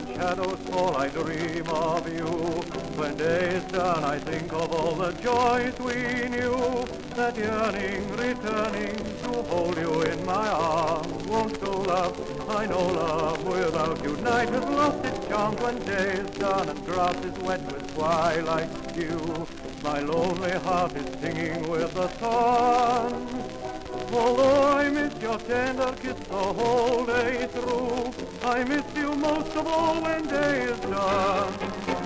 when shadows fall, I dream of you. When day is done, I think of all the joys we knew. That yearning, returning to hold you in my arms. Won't go, love, I know love without you. Night has lost its charms when day is done and grass is wet with twilight dew. My lonely heart is singing with the sun. Although I miss your tender kiss the whole day through, I miss you most of all when day is done.